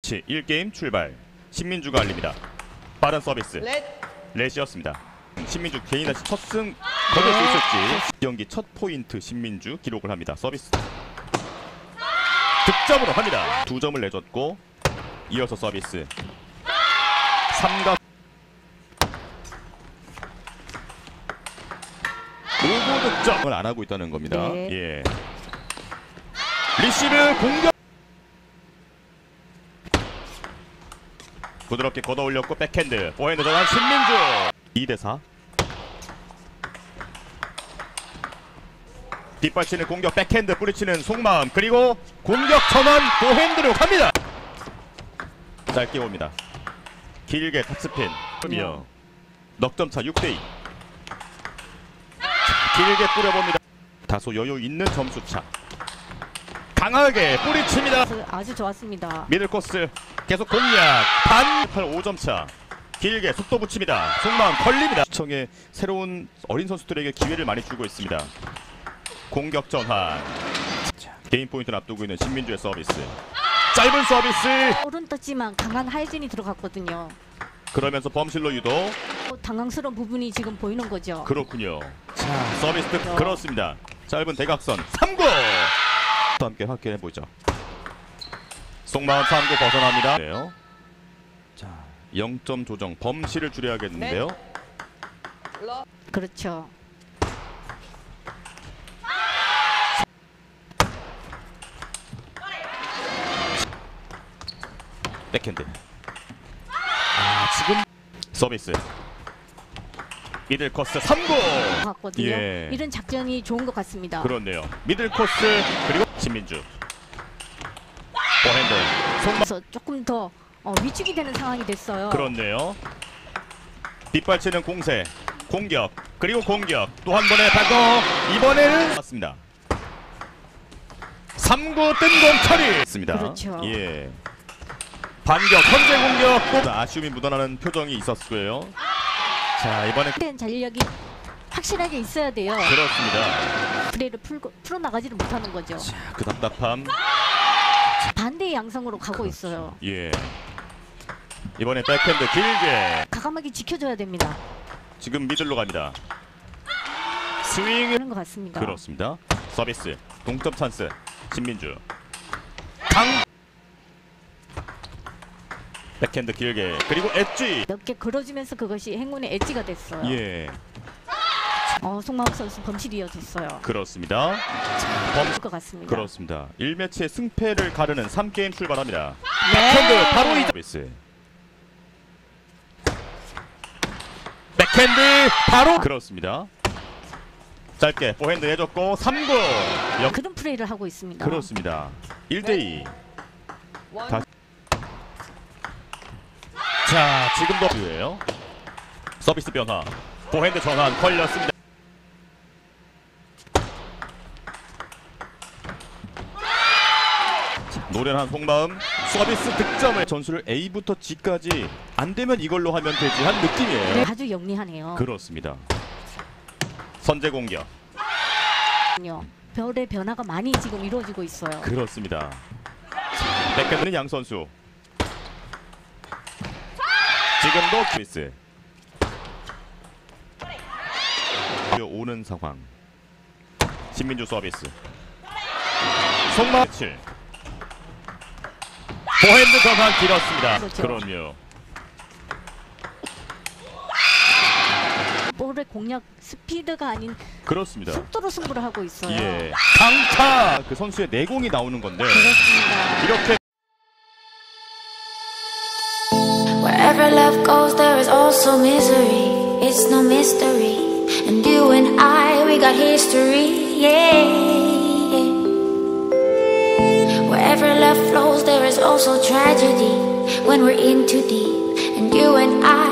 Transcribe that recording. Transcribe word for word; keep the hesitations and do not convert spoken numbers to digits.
스위치 일 게임 출발. 신민주가 알립니다. 빠른 서비스 렛. 렛이었습니다. 신민주 개인한 첫 승 거둘 수 있을지. 경기 첫 포인트 신민주 기록을 합니다. 서비스 득점으로 합니다. 두 점을 내줬고 이어서 서비스 삼각 오고 득점을 안 하고 있다는 겁니다. 네. 예. 리시브 공격 부드럽게 걷어 올렸고 백핸드 포핸드 전환 신민주 이 대 사. 뒷발치는 공격 백핸드 뿌리치는 속마음 그리고 공격 전환 포핸드로 갑니다. 짧게 옵니다. 길게 탑스핀 이어 넉점차 육 대 이. 길게 뿌려봅니다. 다소 여유 있는 점수차. 강하게 뿌리칩니다. 아주 좋았습니다. 미들코스 계속 공략 반 팔 오 점 차. 길게 속도 붙입니다. 속마음 걸립니다. 시청에 새로운 어린 선수들에게 기회를 많이 주고 있습니다. 공격 전환. 개인 포인트를 앞두고 있는 신민주의 서비스. 짧은 서비스. 오른 떴지만 강한 하이진이 들어갔거든요. 그러면서 범실로 유도. 당황스러운 부분이 지금 보이는 거죠. 그렇군요. 자, 서비스 득 그렇습니다. 짧은 대각선 삼 구. 또 함께 확인해 보죠. 속마음 삼 구 벗어납니다. 네요. 자, 영 점 조정 범실을 줄여야겠는데요. 그렇죠. 백핸드. 아, 지금 서비스. 미들 코스 삼 구. 같거든요. 예. 이런 작전이 좋은 것 같습니다. 그렇네요. 미들 코스 그리고 신민주. 포핸드. 속마 그래서 조금 더 어, 위축이 되는 상황이 됐어요. 그렇네요. 뒷발치는 공세. 공격. 그리고 공격. 또 한 번에 바꿔. 이번에는 맞습니다. 삼 구 뜬공 처리했습니다. 그렇죠. 예. 반격, 선제 공격. 꼭 아쉬움이 묻어나는 표정이 있었고요. 자, 이번에 된 전력이 확실하게 있어야 돼요. 그렇습니다. 플레이를 풀고, 풀어나가지를 못하는 거죠. 자, 그 답답함. 반대의 양상으로 가고 있어요. 예. 이번에 백핸드 길게. 과감하게 지켜줘야 됩니다. 지금 미들로 갑니다. 스윙. 그런 것 같습니다. 그렇습니다. 서비스. 동점 찬스. 신민주. 강. 백핸드 길게. 그리고 엣지. 몇 개 걸어주면서 그것이 행운의 엣지가 됐어요. 예. 어, 송마욱 선수 범실이 이어졌어요. 그렇습니다. 범. 것 같습니다. 그렇습니다. 일 매치의 승패를 가르는 삼 게임 출발합니다. 네. 백핸드 바로 이 서비스. 백핸드 바로 그렇습니다. 짧게 포핸드 해줬고 삼 구. 역... 그런 플레이를 하고 있습니다. 그렇습니다. 일 대 이. 다시. 자, 지금도 기회예요. 서비스 변화. 포핸드 전환 걸렸습니다. 자, 노련한 속마음. 서비스 득점을 전술을 A부터 G까지 안 되면 이걸로 하면 되지 한 느낌이에요. 네, 아주 영리하네요. 그렇습니다. 선제 공격. 별의 변화가 많이 지금 이루어지고 있어요. 그렇습니다. 백핸드는 양 선수. 지금도 키스. 오는 상황. 신민주 서비스. 속마 칠. 포핸드 전환 길었습니다. 그렇죠. 그럼요. 볼의 공략 스피드가 아닌 그렇습니다. 속도로 승부를 하고 있어요. 예. 강타. 그 선수의 내공이 나오는 건데. 그렇습니다. 이렇게 Wherever love goes, there is also misery. It's no mystery. And you and I, we got history. Yeah. Wherever love flows, there is also tragedy. When we're in too deep. And you and I.